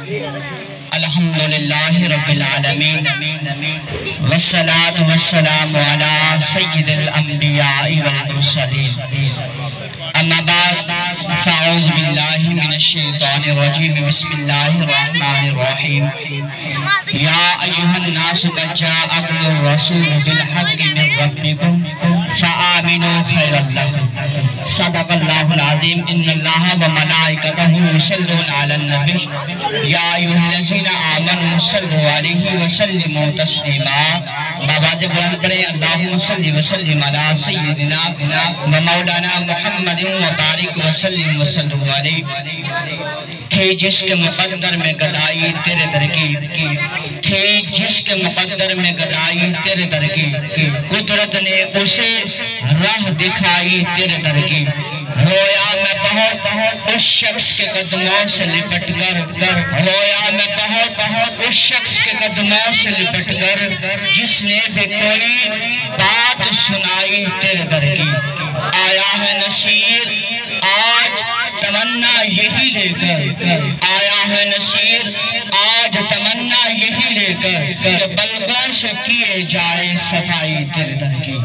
الحمدللہ رب العالمین والصلاة والسلام علی سید الانبیاء والمرسلین اما بعد فاعوذ باللہ من الشیطان الرجیم بسم اللہ الرحمن الرحیم یا ایہا الناس قد جاءکم الرسول بالحق من ربکم فآمنوا خیر لکم صدق اللہ العظیم ان اللہ وملائکتہ یصلون علی النبی یا ایہا الذین آمنوا صلوا علیہ وسلموا تسلیما بآواز بلند پڑھیں اللہم صلی وسلم علی سیدنا و مولانا محمد وبارک وسلم وسلم علیہ تھے جس کے مقدر میں گدائی تیرے در کی تھے جس کے مقدر میں گدائی تیرے در کی قدرت نے اسے راہ دکھائی تیرے در کی رویا میں بہت اس شخص کے قدموں سے لپٹ کر رویا میں بہت اس شخص کے قدموں سے لپٹ کر جس نے بھی کوئی بات سنائی تیرے در کی آیا ہے نصیر آج تمنا یہی لے کر آیا ہے نصیر آج تمنا یہی لے کر کہ بلغوں سے کیے جائے صفائی تیرے در کی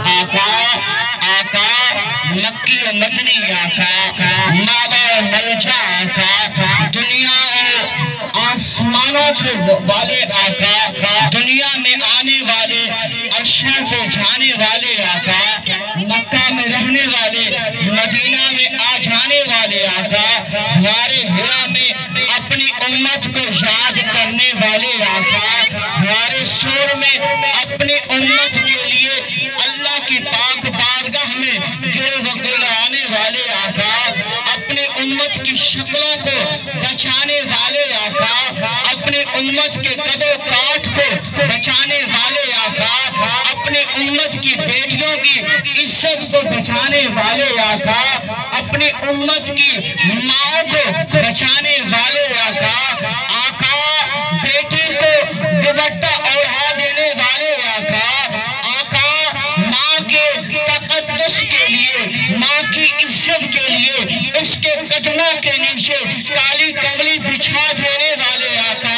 آقا مکی و مدنی آقا مابا ملجا آقا دنیا آسمانوں کے والے آقا دنیا میں آنے والے عرشوں پہ جانے والے آقا مکہ میں رہنے والے مدینہ میں آ جانے والے آقا ہمارے ہرا میں اپنی امت کو یاد کرنے والے آقا ہمارے سور میں اپنی امت کے لیے اللہ کی پاک بارگاہ میں گر وگر آنے والے آقا اپنی امت کی شکلوں کو بچانے والے آقا اپنی امت کے قد و کاٹ کو بچانے والے آقا اپنی امت کی بیٹیوں کی عزت کو بچانے والے آقا اپنی امت کی ماں کو بچانے والے آقا آقا بیٹی کو دوپٹہ اوڑھا دینے والے آقا ماں کے تقدس کے لیے ماں کی عزت کے لیے اس کے قدموں کے نیچے کالی کملی بچھا دینے والے آقا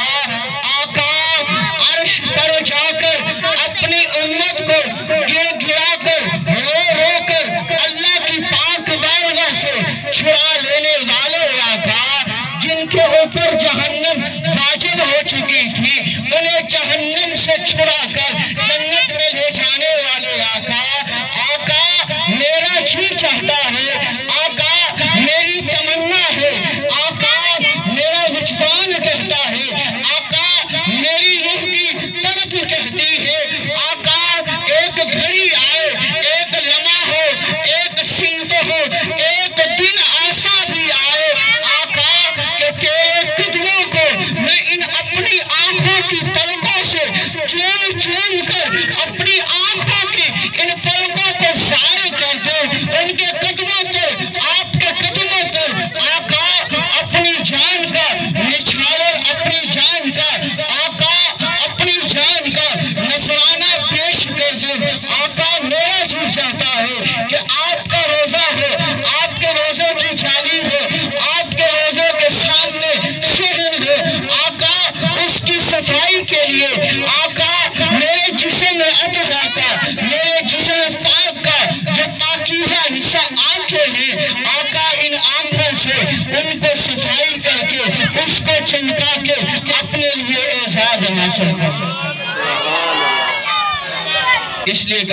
عرش پر جا کر اپنی امت کو گر گرا کر رو رو کر اللہ کی پاک بارگاہ سے چھڑا لینے والے آقا جن کے اوپر جہنم واجب ہو چکی تھی انہیں جہنم سے چھڑا کر جنت میں لے جانے والے آقا میرا جی چاہتا ہے آقا میری تمنا ہے آقا میرا وجدان کہتا ہے آقا میری روح کی طلب کہتی ہے آقا ایک گھڑی آئے ایک لمحہ ہو ایک سمت ہو ایک دن ایسا بھی آئے آقا کہ تیرے قدموں کو میں ان اپنی آنکھوں کی پلکوں سے چون چون کر اپنی آنکھوں کی ان پلکوں کو ضائع کر دوں ان کے قدموں پر آپ کے قدموں پر آقا اپنی جان کا نچھاور اپنی جان کا آقا اپنی جان کا نذرانہ پیش کر دوں آقا میرا جی چاہتا ہے کہ آپ کا روزہ ہو آپ کے روزے کی جالی ہو آپ کے روزے کے سامنے سہن ہو آقا اس کی صفائی کے لیے آقا میرے جسم عطر آقا میرے جسم پاک کا جو پاکیزہ حصہ آنکھیں ہیں آقا ان آنکھوں سے ان کو صفائی کر کے اس کو چمکا کے اپنے لیے اعزاز حاصل کر اس لیے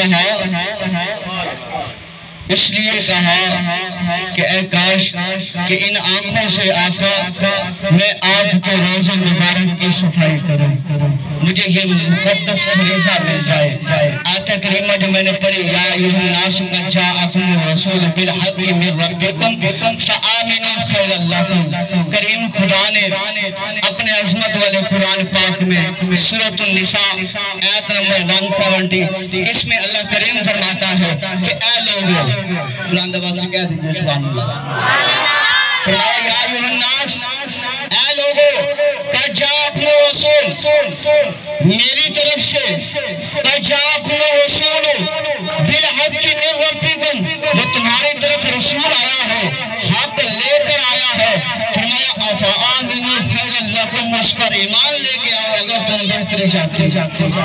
کہا کہ اے کاش کہ ان آنکھوں سے آقا میں آپ کے روزے مبارک کی صفائی کروں مجھے یہ مقدس فریضہ مل جائے آیت کریمہ جو میں نے پڑھی یا ایھا الناس قد جاءکم الرسول بالحق من ربکم فآمنوا خیر لکم کریم خدا نے اپنے عظمت والے قرآن پاک میں سورۃ النساء آیت نمبر 170 اس میں اللہ کریم فرماتا ہے کہ اے لوگوں قرآن دبا سے کہہ دیجئے سبحان اللہ فرمایا یا ایھا الناس اے لوگوں قد جاءکم الرسول میری طرف سے قد جاءکم الرسول بالحق من ربکم وہ تمہاری طرف رسول آیا ہے حق لے کر آیا ہے فرمایا افآمنوا خیر لکم اس پر ایمان لے کے آؤ اگر تم بہتری چاہتے ہو۔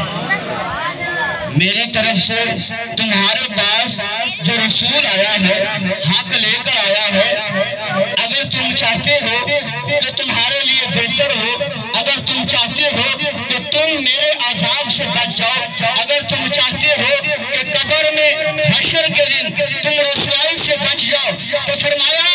میری طرف سے تمہارے پاس جو رسول آیا ہے، حق لے کر آیا ہے، اگر تم چاہتے ہو کہ تمہارے لیے بہتر ہو، اگر تم چاہتے ہو کہ تم میرے عذاب سے بچ جاؤ، اگر تم چاہتے ہو کہ قبر میں حشر کے دن تم رسوائی سے بچ جاؤ، تو فرمایا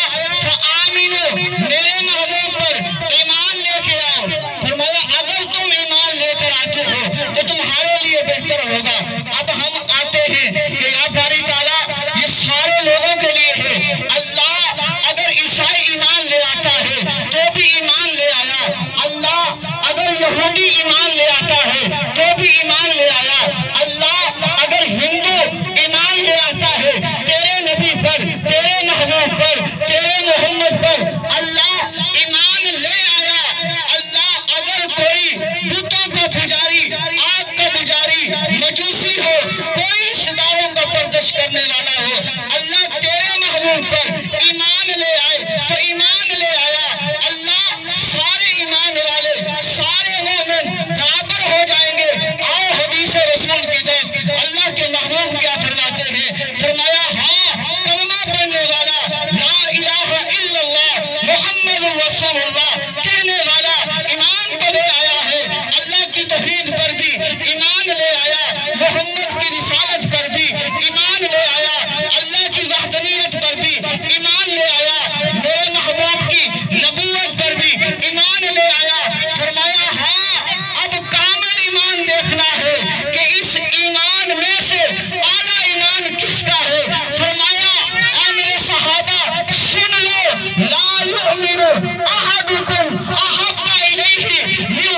فآمنو، میرے محبوب پر ایمان لے کے آؤ۔ فرمایا اگر تم ایمان لے کر آتے ہو تو تمہارے لیے بہتر ہوگا۔ اب ہم آتے ہیں کہ یا باری تعالیٰ یہ سارے لوگوں کے لیے ہے۔ اللہ اگر عیسائی ایمان لے آتا ہے تو بھی ایمان لے آیا، اللہ اگر یہودی ایمان لے آتا ہے تو بھی ایمان لے آیا، اللہ اگر ہندو ایمان لے آتا ہے تیرے نبی پر، تیرے محبوب پر، تیرے محمد پر، اللہ ایمان لے آیا۔ اللہ اگر کوئی بتوں کا پجاری، آگ کا پجاری، مجوسی ہو، کوئی ستاروں کا پردش کرنے والا ہو، اللہ تیرے محبوب پر ایمان لے آئے تو ایمان لے آیا۔ اللہ سارے ایمان والے، سارے مومن برابر ہو جائیں گے۔ آؤ حدیث رسول کی طرف، اللہ کے محبوب کیا فرماتے ہیں؟ فرمایا ہاں کلمہ پڑھنے والا، لا الہ الا اللہ محمد رسول اللہ کہنے والا ایمان تو لے آیا ہے، اللہ کی توحید پر بھی ایمان لے آیا، محمد کی رسالت پر بھی ایمان لے آیا، اللہ کی وحدانیت پر بھی ایمان لے آیا، میرے محبوب کی نبوت پر بھی ایمان لے آیا۔ فرمایا ہاں اب کامل ایمان دیکھنا ہے کہ اس ایمان میں سے اعلیٰ ایمان کس کا ہے۔ فرمایا اے میرے صحابہ سن لو، لا یؤمن احدکم احب الیہ من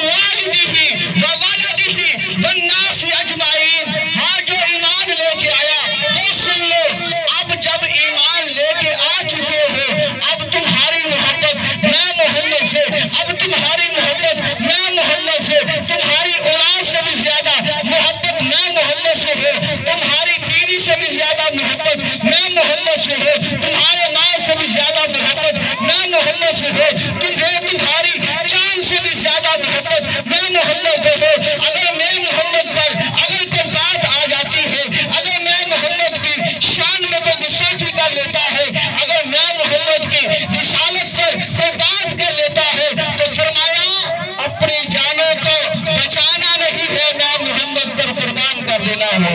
والدہ وولدہ والناس اجمعین۔ ہاں جو ایمان لے کے آیا وہ سن لو۔ اب جب ایمان لے کے آ چکے ہو، اب تمہاری محبت میں محمد سے، اب تمہاری محبت میں محمد سے، تمہاری اولاد سے بھی زیادہ محبت میں محمد سے ہے، تمہاری بیوی سے بھی زیادہ محبت میں محمد سے ہے، تمہارے مال سے بھی زیادہ محبت میں محمد سے ہے، تمہاری جان سے بھی زیادہ محبت میں محمد سے ہے۔ اگر میں محمد پر اگر کوئی بات آ جاتی ہے، اگر میں محمد کی شان میں کوئی گساٹی کر لیتا ہے، اگر میں محمد کی رسالت پر کوئی بات کر لیتا ہے تو فرمایا اپنی جانوں کو بچانا نہیں ہے، میں محمد پر قربان کر دینا ہے۔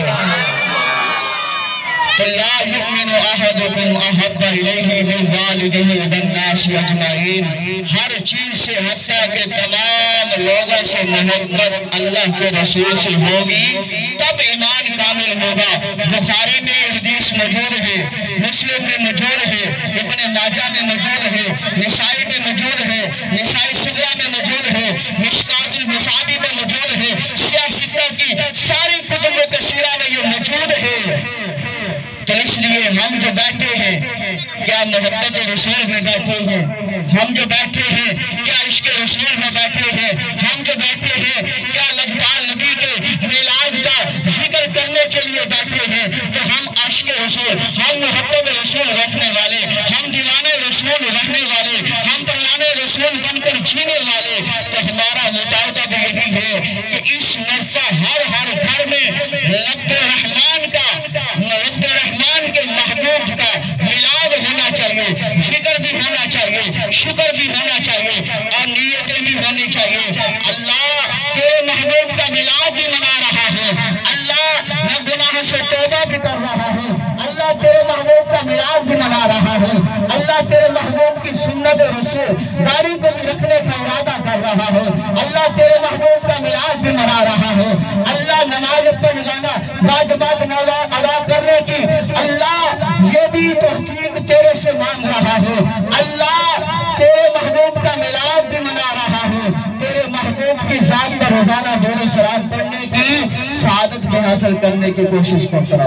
تو لا یؤمن احدکم احب الیہ من والدہ والناس اجمعین، ہر چیز سے حتیٰ کہ تمام لوگوں سے محبت اللہ کے رسول سے ہوگی تب ایمان کامل ہوگا۔ بخاری میں یہ حدیث موجود ہے، مسلم میں موجود ہے، ابن ماجہ میں موجود ہے، نسائی میں موجود ہے، نسائی صغریٰ میں موجود ہے، مشکوٰۃ المصابیح میں موجود ہے، سیاہ ستہ کی ساری کتبوں کے سیرہ میں یہ موجود ہے۔ تو اس لیے ہم جو بیٹھے ہیں کیا محبت رسول میں بیٹھے ہیں، ہم جو بیٹھے ہیں کیا عشق رسول میں بیٹھے ہیں، ہم جو بیٹھے ہیں کیا لجپال نبی کے میلاد کا ذکر کرنے کے لیے بیٹھے ہیں، تو ہم عشق رسول، ہم محبت رسول رکھنے والے، ہم دیوانے رسول رہنے والے، ہم پرانے رسول بن کر جینے والے، تو ہمارا مطالبہ بھی یہی ہے کہ اس مرتبہ ہر گھر میں رب رحمان کا، رب رحمان کے محبوب کا میلاد ہونا چاہیے، ذکر بھی ہونا چاہیے، شکر بھی ہونا چاہیے اور نیتیں بھی ہونی چاہیے۔ اللہ تیرے محبوب کا میلاد بھی منا رہا ہے، اللہ میں گناہ سے توبہ بھی کر رہا ہوں، اللہ تیرے محبوب کا میلاد بھی منا رہا ہوں، اللہ تیرے محبوب کی سنت رسول داڑھی کو بھی رکھنے کا ارادہ کر رہا ہوں، اللہ تیرے محبوب کا میلاد بھی منا رہا ہوں، اللہ نماز پڑھ جانا، واجبات ادا کرنے کی اللہ یہ بھی توفیق تیرے سے مانگ رہا ہوں، اللہ تیرے محبوب کا میلاد بھی منا رہا ہوں، تیرے محبوب کی ذات پر روزانہ درود و سلام پڑھنے کی سعادت بھی حاصل کرنے کی کوشش کرتا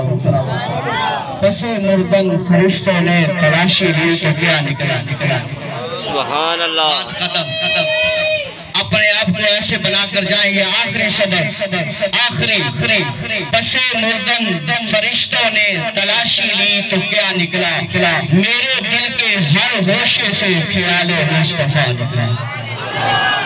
رہا۔ پس مردن فرشتوں نے تلاشی لی تو کیا نکلا۔ سبحان اللہ۔ بات ختم۔ اپنے آپ کو ایسے بنا کر جائیں گے، آخری سبق، آخری پس مردن فرشتوں نے تلاشی لی تو کیا نکلا، میرے دل کے ہر گوشے سے خیال مصطفیٰ نکلا۔